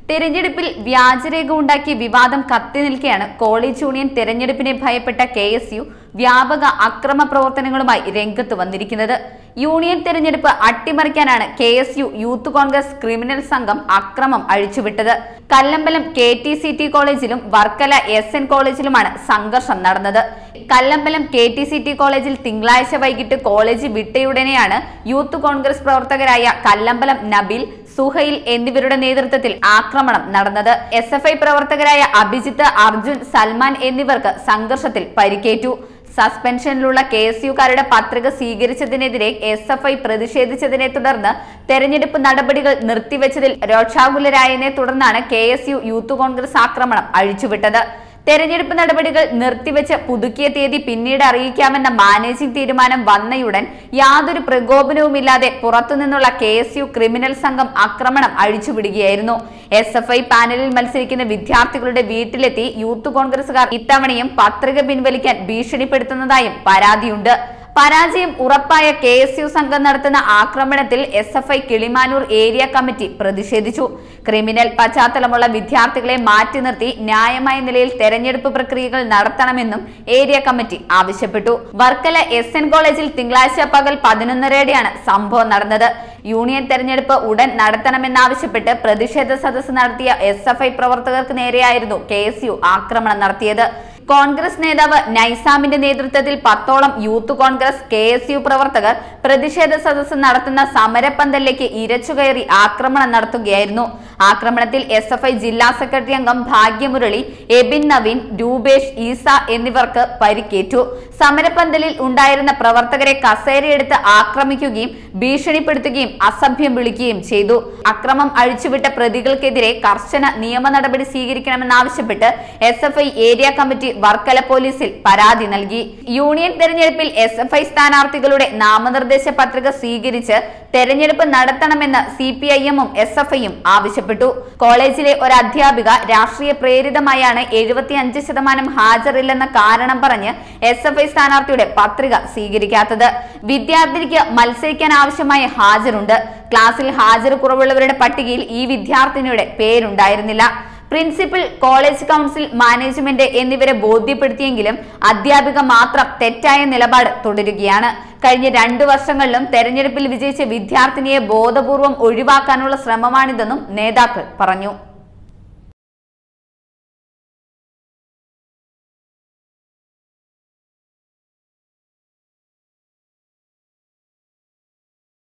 തെരഞ്ഞെടുപ്പിൽ വ്യാജരേഖ ഉണ്ടാക്കി വിവാദം കത്തി നിൽക്കെയാണ് കോളേജ് യൂണിയൻ തെരഞ്ഞെടുപ്പിനെ ഭയപ്പെട്ട KSU വ്യാപക അക്രമ പ്രവർത്തനങ്ങളുമായി രംഗത്ത് വന്നിരിക്കുന്നത്. യൂണിയൻ തെരഞ്ഞെടുപ്പ് അട്ടിമറിക്കാനാണ് KSU യൂത്ത് കോൺഗ്രസ് ക്രിമിനൽ സംഘം അക്രമം അഴിച്ചുവിട്ടത്. കല്ലമ്പലം KTCT കോളേജിലും വർക്കല SN കോളേജിലുമാണ് സംഘർഷം നടന്നത്. കല്ലമ്പലം KTCT കോളേജിൽ തിങ്കളാഴ്ച വൈകിട്ട് കോളേജ് വിട്ടയുടനെയാണ് യൂത്ത് കോൺഗ്രസ് പ്രവർത്തകരായ കല്ലമ്പലം നബീൽ, സുഹൈൽ എന്നിവരുടെ നേതൃത്വത്തിൽ ആക്രമണം നടന്നത്. SFI പ്രവർത്തകരായ അഭിജിത്ത്, അർജുൻ, സൽമാൻ എന്നിവർക്ക് സംഘർഷത്തിൽ പരിക്കേറ്റു. സസ്പെൻഷനിലുള്ള KSUകാരുടെ പത്രിക സ്വീകരിച്ചതിനെതിരെ SFI പ്രതിഷേധിച്ചതിനെ തുടർന്ന് തെരഞ്ഞെടുപ്പ് നടപടികൾ നിർത്തിവെച്ചതിൽ രോഷാകുലരായതിനെ തുടർന്നാണ് KSU യൂത്ത് കോൺഗ്രസ് ആക്രമണം അഴിച്ചുവിട്ടത്. തെരഞ്ഞെടുപ്പ് നടപടികൾ നിർത്തിവെച്ച് പുതുക്കിയ തീയതി പിന്നീട് അറിയിക്കാമെന്ന മാനേജിംഗ് തീരുമാനം വന്നയുടൻ യാതൊരു പ്രകോപനവുമില്ലാതെ പുറത്തുനിന്നുള്ള KSU ക്രിമിനൽ സംഘം ആക്രമണം അഴിച്ചുവിടുകയായിരുന്നു. SFI പാനലിൽ മത്സരിക്കുന്ന വിദ്യാർത്ഥികളുടെ വീട്ടിലെത്തി യൂത്ത് കോൺഗ്രസുകാർ ഇത്തവണയും പത്രിക പിൻവലിക്കാൻ ഭീഷണിപ്പെടുത്തുന്നതായും പരാതിയുണ്ട്. പരാജയം ഉറപ്പായ KSU സംഘം നടത്തുന്ന ആക്രമണത്തിൽ SFI കിളിമാനൂർ ഏരിയ കമ്മിറ്റി പ്രതിഷേധിച്ചു. ക്രിമിനൽ പശ്ചാത്തലമുള്ള വിദ്യാർത്ഥികളെ മാറ്റി നിർത്തി ന്യായമായ നിലയിൽ തെരഞ്ഞെടുപ്പ് പ്രക്രിയകൾ നടത്തണമെന്നും ഏരിയ കമ്മിറ്റി ആവശ്യപ്പെട്ടു. വർക്കല SN കോളേജിൽ തിങ്കളാഴ്ച പകൽ 11:30-യോടെയാണ് സംഭവം നടന്നത്. യൂണിയൻ തെരഞ്ഞെടുപ്പ് ഉടൻ നടത്തണമെന്നാവശ്യപ്പെട്ട് പ്രതിഷേധ സദസ്സ് നടത്തിയ SFI പ്രവർത്തകർക്ക് നേരെയായിരുന്നു KSU ആക്രമണം നടത്തിയത്. കോൺഗ്രസ് നേതാവ് നൈസാമിന്റെ നേതൃത്വത്തിൽ 10ഓളം യൂത്ത് കോൺഗ്രസ് KSU പ്രവർത്തകർ പ്രതിഷേധ സദസ്സ് നടത്തുന്ന സമരപ്പന്തലിലേക്ക് ഇരച്ചുകയറി ആക്രമണം നടത്തുകയായിരുന്നു. ആക്രമണത്തിൽ SFI ജില്ലാ സെക്രട്ടറി അംഗം ഭാഗ്യമുരളി, എബിൻ നവീൻ, രൂപേഷ്, ഈസ എന്നിവർക്ക് പരിക്കേറ്റു. സമരപ്പന്തലിൽ ഉണ്ടായിരുന്ന പ്രവർത്തകരെ കസേരയെടുത്ത് ആക്രമിക്കുകയും ഭീഷണിപ്പെടുത്തുകയും അസഭ്യം വിളിക്കുകയും ചെയ്തു. അക്രമം അഴിച്ചുവിട്ട പ്രതികൾക്കെതിരെ കർശന നിയമ നടപടി സ്വീകരിക്കണമെന്നാവശ്യപ്പെട്ട് SFI ഏരിയ കമ്മിറ്റി വർക്കല പോലീസിൽ പരാതി നൽകി. യൂണിയൻ തെരഞ്ഞെടുപ്പിൽ SFI സ്ഥാനാർത്ഥികളുടെ നാമനിർദ്ദേശ പത്രിക സ്വീകരിച്ച് തെരഞ്ഞെടുപ്പ് നടത്തണമെന്ന് CPIM-ഉം SFI-യും ആവശ്യപ്പെട്ടു. കോളേജിലെ ഒരു അധ്യാപിക രാഷ്ട്രീയ പ്രേരിതമായാണ് 75% ഹാജരില്ലെന്ന കാരണം പറഞ്ഞ് SFI സ്ഥാനാർത്ഥിയുടെ പത്രിക സ്വീകരിക്കാത്തത്. വിദ്യാർത്ഥിനിക്ക് മത്സരിക്കാൻ ആവശ്യമായ ഹാജരുണ്ട്. ക്ലാസ്സിൽ ഹാജർ കുറവുള്ളവരുടെ പട്ടികയിൽ ഈ വിദ്യാർത്ഥിനിയുടെ പേരുണ്ടായിരുന്നില്ല. പ്രിൻസിപ്പൽ, കോളേജ് കൗൺസിൽ, മാനേജ്മെന്റ് എന്നിവരെ ബോധ്യപ്പെടുത്തിയെങ്കിലും അധ്യാപിക മാത്രം തെറ്റായ നിലപാട് തുടരുകയാണ്. കഴിഞ്ഞ 2 വർഷങ്ങളിലും തെരഞ്ഞെടുപ്പിൽ വിജയിച്ച വിദ്യാർത്ഥിനിയെ ബോധപൂർവം ഒഴിവാക്കാനുള്ള ശ്രമമാണിതെന്നും നേതാക്കൾ പറഞ്ഞു.